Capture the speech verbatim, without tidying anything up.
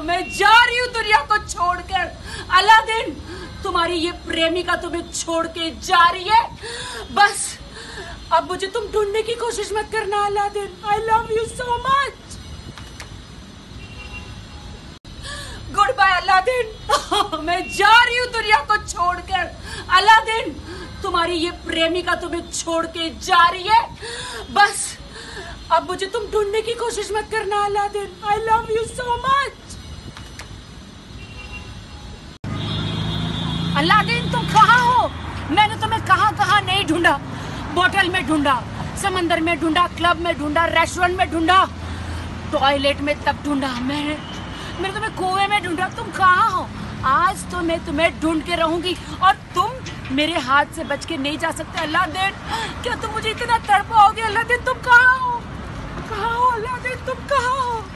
मैं जा रही हूँ दुनिया को छोड़कर। अलादीन, तुम्हारी ये प्रेमिका तुम्हें छोड़ के जा रही है। बस अब मुझे तुम ढूंढने की कोशिश मत करना Aladdin. I love you so much. Goodbye Aladdin. मैं जा रही हूँ दुनिया को छोड़कर। अलादीन, तुम्हारी ये प्रेमिका तुम्हें छोड़ के जा रही है। बस अब मुझे तुम ढूंढने की कोशिश मत करना Aladdin. I love you so much. Aladdin, तुम कहाँ हो? मैंने तुम्हें कहाँ कहाँ नहीं ढूंढा। बोतल में ढूंढा, समंदर में ढूंढा, क्लब में ढूंढा, रेस्टोरेंट में ढूंढा, टॉयलेट में तब ढूंढा, मैं मैंने तुम्हें कुएं में ढूंढा। तुम कहाँ हो? आज तो मैं तुम्हें ढूंढ के रहूंगी और तुम मेरे हाथ से बच के नहीं जा सकते। अलादीन, क्या तुम मुझे इतना तड़पाओगे? अलादीन, तुम कहाँ हो? कहाँ हो अलादीन? तुम कहाँ हो?